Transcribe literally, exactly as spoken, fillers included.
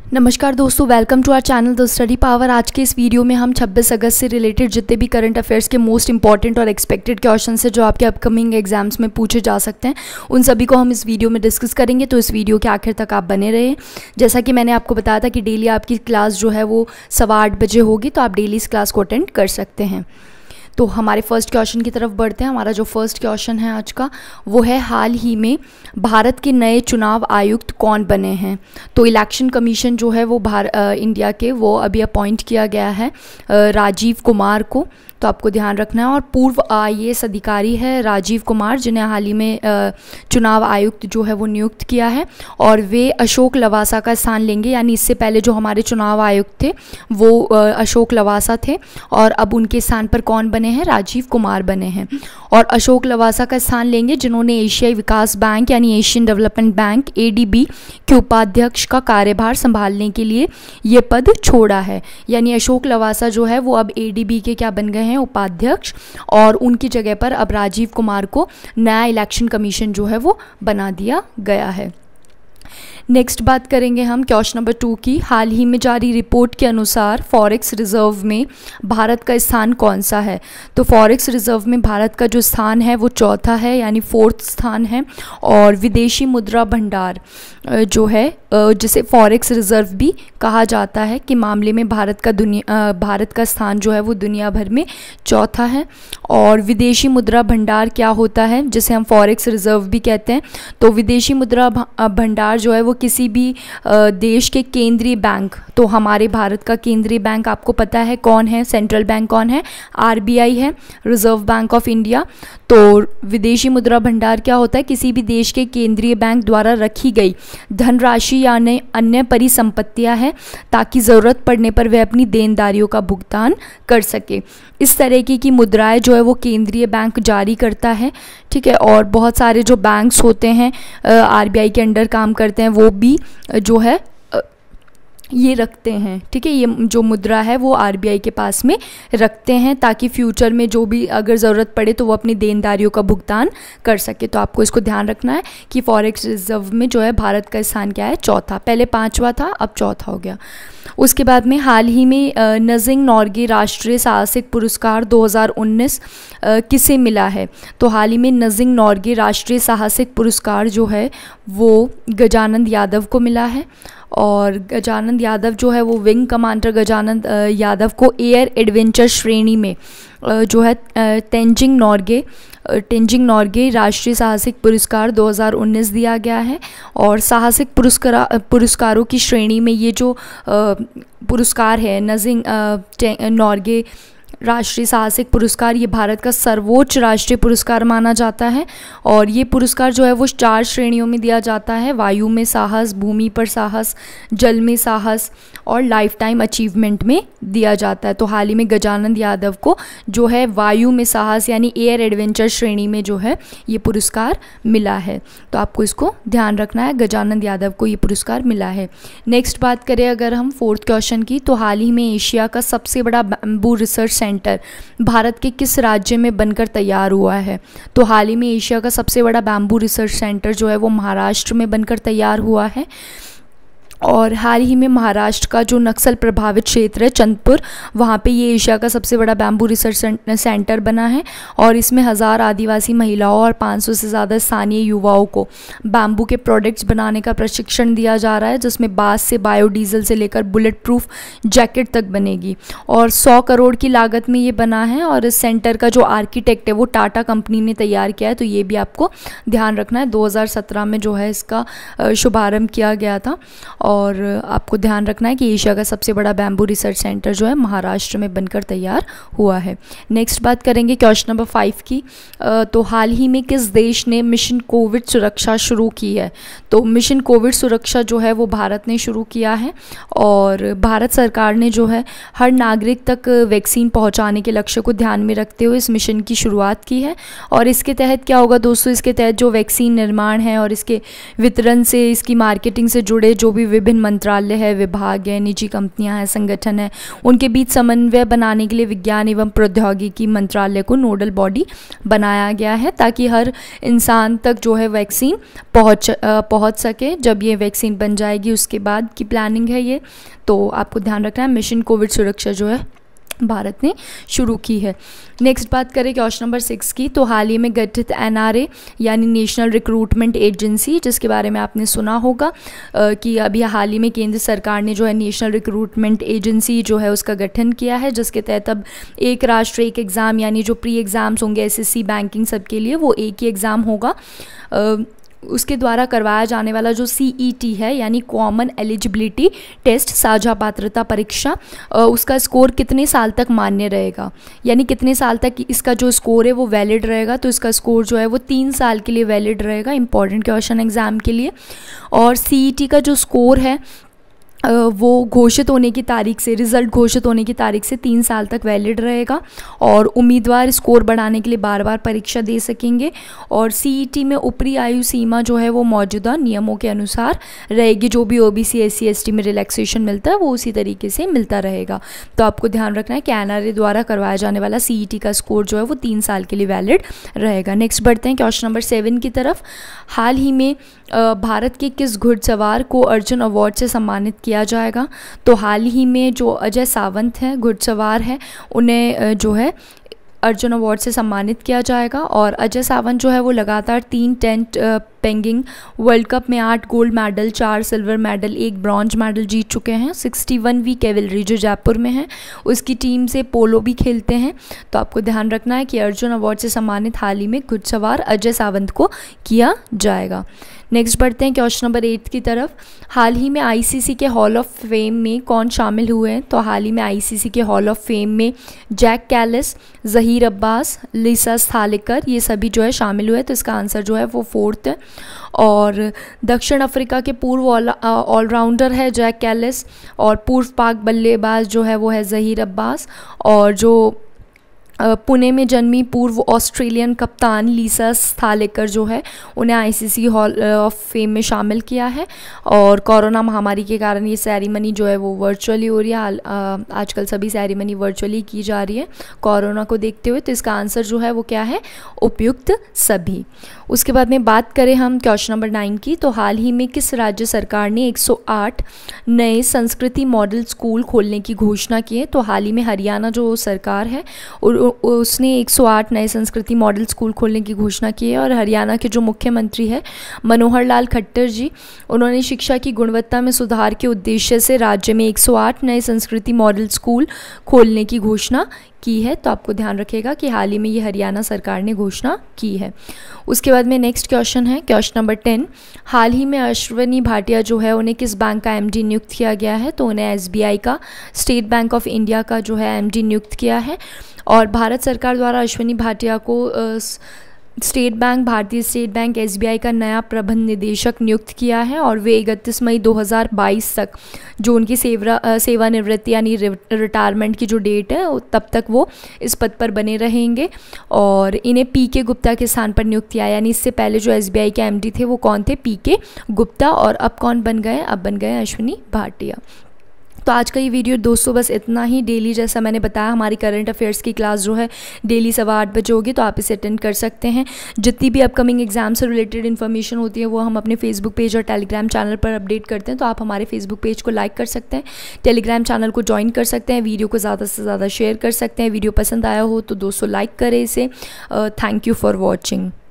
नमस्कार दोस्तों, welcome to our channel the study power. आज के इस वीडियो में हम छब्बीस अगस्त से रिलेटेड जितने भी करंट अफेयर्स के मोस्ट इंपॉर्टेंट और एक्सपेक्टेड क्वेश्चन है जो आपके अपकमिंग एग्जाम्स में पूछे जा सकते हैं, उन सभी को हम इस वीडियो में डिस्कस करेंगे। तो इस वीडियो के आखिर तक आप बने रहे। जैसा कि मैंने आपको बताया था कि डेली आपकी क्लास जो है वो सवा आठ बजे होगी, तो आप डेली इस क्लास को अटेंड कर सकते हैं। तो हमारे फर्स्ट क्वेश्चन की तरफ बढ़ते हैं। हमारा जो फर्स्ट क्वेश्चन है आज का वो है, हाल ही में भारत के नए चुनाव आयुक्त कौन बने हैं। तो इलेक्शन कमीशन जो है वो भारत इंडिया के वो अभी अपॉइंट किया गया है राजीव कुमार को, तो आपको ध्यान रखना है। और पूर्व आई ए एस अधिकारी है राजीव कुमार, जिन्हें हाल ही में चुनाव आयुक्त जो है वो नियुक्त किया है, और वे अशोक लवासा का स्थान लेंगे। यानी इससे पहले जो हमारे चुनाव आयुक्त थे वो अशोक लवासा थे, और अब उनके स्थान पर कौन बने हैं, राजीव कुमार बने हैं। और अशोक लवासा का स्थान लेंगे जिन्होंने एशियाई विकास बैंक यानी Asian development bank A D B के उपाध्यक्ष का कार्यभार संभालने के लिए ये पद छोड़ा है। यानी अशोक लवासा जो है वो अब ए डी बी के क्या बन गए हैं, उपाध्यक्ष, और उनकी जगह पर अब राजीव कुमार को नया इलेक्शन कमीशन जो है वो बना दिया गया है। नेक्स्ट बात करेंगे हम क्वेश्चन नंबर टू की। हाल ही में जारी रिपोर्ट के अनुसार फॉरेक्स रिजर्व में भारत का स्थान कौन सा है। तो फॉरेक्स रिजर्व में भारत का जो स्थान है वो चौथा है, यानी फोर्थ स्थान है। और विदेशी मुद्रा भंडार जो है, जिसे फॉरेक्स रिजर्व भी कहा जाता है, कि मामले में भारत का दुनिया भारत का स्थान जो है वो दुनिया भर में चौथा है। और विदेशी मुद्रा भंडार क्या होता है, जिसे हम फॉरेक्स रिजर्व भी कहते हैं। तो विदेशी मुद्रा भंडार जो है वो किसी भी देश के केंद्रीय बैंक, तो हमारे भारत का केंद्रीय बैंक आपको पता है कौन है, सेंट्रल बैंक कौन है, आर बी आई है, रिजर्व बैंक ऑफ इंडिया। तो विदेशी मुद्रा भंडार क्या होता है, किसी भी देश के केंद्रीय बैंक द्वारा रखी गई धनराशि या अन्य परिसंपत्तियां हैं, ताकि ज़रूरत पड़ने पर वह अपनी देनदारियों का भुगतान कर सके। इस तरीके की मुद्राएं जो है वो केंद्रीय बैंक जारी करता है, ठीक है। और बहुत सारे जो बैंक्स होते हैं आर बी आई के अंडर काम करते हैं, वो भी जो है ये रखते हैं, ठीक है। ये जो मुद्रा है वो आर बी आई के पास में रखते हैं, ताकि फ्यूचर में जो भी अगर ज़रूरत पड़े तो वो अपनी देनदारियों का भुगतान कर सके। तो आपको इसको ध्यान रखना है कि फॉरेक्स रिजर्व में जो है भारत का स्थान क्या है, चौथा। पहले पांचवा था, अब चौथा हो गया। उसके बाद में हाल ही में नजिंग नॉर्गे राष्ट्रीय साहसिक पुरस्कार दो हज़ार उन्नीस किसे मिला है। तो हाल ही में नजिंग नॉर्गे राष्ट्रीय साहसिक पुरस्कार जो है वो गजानंद यादव को मिला है। और गजानंद यादव जो है वो विंग कमांडर गजानंद यादव को एयर एडवेंचर श्रेणी में जो है तेंजिंग नॉर्गे तेंजिंग नॉर्गे राष्ट्रीय साहसिक पुरस्कार दो हज़ार उन्नीस दिया गया है। और साहसिक पुरस्कार पुरस्कारों की श्रेणी में ये जो पुरस्कार है नजिंग नॉर्गे राष्ट्रीय साहसिक पुरस्कार, ये भारत का सर्वोच्च राष्ट्रीय पुरस्कार माना जाता है। और ये पुरस्कार जो है वो चार श्रेणियों में दिया जाता है, वायु में साहस, भूमि पर साहस, जल में साहस और लाइफ टाइम अचीवमेंट में दिया जाता है। तो हाल ही में गजानंद यादव को जो है वायु में साहस यानी एयर एडवेंचर श्रेणी में जो है ये पुरस्कार मिला है। तो आपको इसको ध्यान रखना है, गजानंद यादव को ये पुरस्कार मिला है। नेक्स्ट बात करें अगर हम फोर्थ क्वेश्चन की, तो हाल ही में एशिया का सबसे बड़ा बैम्बू रिसर्च सेंटर भारत के किस राज्य में बनकर तैयार हुआ है। तो हाल ही में एशिया का सबसे बड़ा बैम्बू रिसर्च सेंटर जो है वो महाराष्ट्र में बनकर तैयार हुआ है। और हाल ही में महाराष्ट्र का जो नक्सल प्रभावित क्षेत्र है चंदपुर, वहाँ पे ये एशिया का सबसे बड़ा बैम्बू रिसर्च सेंटर बना है। और इसमें हज़ार आदिवासी महिलाओं और पाँच सौ से ज़्यादा स्थानीय युवाओं को बैम्बू के प्रोडक्ट्स बनाने का प्रशिक्षण दिया जा रहा है, जिसमें बांस से बायोडीजल से लेकर बुलेट प्रूफ जैकेट तक बनेगी। और सौ करोड़ की लागत में ये बना है। और इस सेंटर का जो आर्किटेक्ट है वो टाटा कंपनी ने तैयार किया है। तो ये भी आपको ध्यान रखना है, दो हज़ार सत्रह में जो है इसका शुभारंभ किया गया था। और आपको ध्यान रखना है कि एशिया का सबसे बड़ा बैम्बू रिसर्च सेंटर जो है महाराष्ट्र में बनकर तैयार हुआ है। नेक्स्ट बात करेंगे क्वेश्चन नंबर फाइव की। तो हाल ही में किस देश ने मिशन कोविड सुरक्षा शुरू की है। तो मिशन कोविड सुरक्षा जो है वो भारत ने शुरू किया है। और भारत सरकार ने जो है हर नागरिक तक वैक्सीन पहुंचाने के लक्ष्य को ध्यान में रखते हुए इस मिशन की शुरुआत की है। और इसके तहत क्या होगा दोस्तों, इसके तहत जो वैक्सीन निर्माण है और इसके वितरण से, इसकी मार्केटिंग से जुड़े जो भी विभिन्न मंत्रालय है, विभाग है, निजी कंपनियां हैं, संगठन है, उनके बीच समन्वय बनाने के लिए विज्ञान एवं प्रौद्योगिकी मंत्रालय को नोडल बॉडी बनाया गया है, ताकि हर इंसान तक जो है वैक्सीन पहुंच पहुंच सके। जब ये वैक्सीन बन जाएगी उसके बाद की प्लानिंग है ये, तो आपको ध्यान रखना है। मिशन कोविड सुरक्षा जो है भारत ने शुरू की है। नेक्स्ट बात करें क्वेश्चन नंबर सिक्स की, तो हाल ही में गठित एन आर ए यानी नेशनल रिक्रूटमेंट एजेंसी, जिसके बारे में आपने सुना होगा कि अभी हाल ही में केंद्र सरकार ने जो है नेशनल रिक्रूटमेंट एजेंसी जो है उसका गठन किया है, जिसके तहत अब एक राष्ट्र एक एग्ज़ाम यानी जो प्री एग्ज़ाम्स होंगे एस एस सी बैंकिंग सबके लिए, वो एक ही एग्ज़ाम होगा। उसके द्वारा करवाया जाने वाला जो सी ई टी है यानी कॉमन एलिजिबिलिटी टेस्ट, साझा पात्रता परीक्षा, उसका स्कोर कितने साल तक मान्य रहेगा, यानी कितने साल तक इसका जो स्कोर है वो वैलिड रहेगा। तो इसका स्कोर जो है वो तीन साल के लिए वैलिड रहेगा, इंपॉर्टेंट क्वेश्चन एग्जाम के लिए। और सी ई टी का जो स्कोर है वो घोषित होने की तारीख से, रिज़ल्ट घोषित होने की तारीख से तीन साल तक वैलिड रहेगा, और उम्मीदवार स्कोर बढ़ाने के लिए बार बार परीक्षा दे सकेंगे। और सी ई टी में ऊपरी आयु सीमा जो है वो मौजूदा नियमों के अनुसार रहेगी, जो भी O B C S C S T में रिलैक्सेशन मिलता है वो उसी तरीके से मिलता रहेगा। तो आपको ध्यान रखना है कि एन आर ए द्वारा करवाया जाने वाला सी ई टी का स्कोर जो है वो तीन साल के लिए वैलिड रहेगा। नेक्स्ट बढ़ते हैं क्वेश्चन नंबर सेवन की तरफ। हाल ही में भारत के किस घुड़सवार को अर्जुन अवार्ड से सम्मानित किया जाएगा? तो हाल ही में जो अजय सावंत हैं, घुड़सवार हैं, उन्हें जो है अर्जुन अवार्ड से सम्मानित किया जाएगा। और अजय सावंत जो है वो लगातार तीन टेंट पेंगिंग वर्ल्ड कप में आठ गोल्ड मेडल, चार सिल्वर मेडल, एक ब्रॉन्ज मेडल जीत चुके हैं। इकसठवीं कैवेलरी जो जयपुर में है उसकी टीम से पोलो भी खेलते हैं। तो आपको ध्यान रखना है कि अर्जुन अवार्ड से सम्मानित हाल ही में घुड़सवार अजय सावंत को किया जाएगा। नेक्स्ट बढ़ते हैं क्वेश्चन नंबर एट की तरफ। हाल ही में आई सी सी के हॉल ऑफ फेम में कौन शामिल हुए हैं? तो हाल ही में आई सी सी के हॉल ऑफ फेम में Jack Kallis, Zaheer Abbas, Lisa Sthalekar, ये सभी जो है शामिल हुए। तो इसका आंसर जो है वो फोर्थ है। और दक्षिण अफ्रीका के पूर्व ऑलराउंडर है जैक कैलिस, और पूर्व पाक बल्लेबाज जो है वो है ज़हीर अब्बास, और जो पुणे में जन्मी पूर्व ऑस्ट्रेलियन कप्तान लिसा स्थालेकर जो है उन्हें I C C hall of fame में शामिल किया है। और कोरोना महामारी के कारण ये सेरेमनी जो है वो वर्चुअली हो रही है, आजकल सभी सेरेमनी वर्चुअली की जा रही है कोरोना को देखते हुए। तो इसका आंसर जो है वो क्या है? उपयुक्त सभी। उसके बाद में बात करें हम क्वेश्चन नंबर नाइन की, तो हाल ही में किस राज्य सरकार ने एक सौ आठ नए संस्कृति मॉडल स्कूल खोलने की घोषणा की है? तो हाल ही में हरियाणा जो सरकार है और उसने एक सौ आठ नए संस्कृति मॉडल स्कूल खोलने की घोषणा की है। और हरियाणा के जो मुख्यमंत्री है मनोहर लाल खट्टर जी, उन्होंने शिक्षा की गुणवत्ता में सुधार के उद्देश्य से राज्य में एक सौ आठ नए संस्कृति मॉडल स्कूल खोलने की घोषणा की है। तो आपको ध्यान रखेगा कि हाल ही में ये हरियाणा सरकार ने घोषणा की है। उसके बाद में नेक्स्ट क्वेश्चन है क्वेश्चन नंबर टेन। हाल ही में अश्वनी भाटिया जो है उन्हें किस बैंक का एम डी नियुक्त किया गया है? तो उन्हें एस बी आई का, स्टेट बैंक ऑफ इंडिया का जो है एम डी नियुक्त किया है। और भारत सरकार द्वारा अश्वनी भाटिया को state bank, Bharatiya state bank, S B I का नया प्रबंध निदेशक नियुक्त किया है। और वे इकतीस मई दो हज़ार बाईस तक जो उनकी सेवा सेवानिवृत्ति यानी रिटायरमेंट की जो डेट है तब तक वो इस पद पर बने रहेंगे। और इन्हें पी के गुप्ता के स्थान पर नियुक्त किया, यानी इससे पहले जो एस बी आई के एम डी थे वो कौन थे? पी के गुप्ता। और अब कौन बन गए? अब बन गए अश्वनी भाटिया। तो आज का ये वीडियो दोस्तों बस इतना ही। डेली जैसा मैंने बताया हमारी करंट अफेयर्स की क्लास जो है डेली सवा आठ बजे होगी, तो आप इसे अटेंड कर सकते हैं। जितनी भी अपकमिंग एग्जाम से रिलेटेड इन्फॉर्मेशन होती है वो हम अपने फेसबुक पेज और टेलीग्राम चैनल पर अपडेट करते हैं। तो आप हमारे फेसबुक पेज को लाइक कर सकते हैं, टेलीग्राम चैनल को ज्वाइन कर सकते हैं, वीडियो को ज़्यादा से ज़्यादा शेयर कर सकते हैं। वीडियो पसंद आया हो तो दोस्तों लाइक करें इसे। Thank you for watching.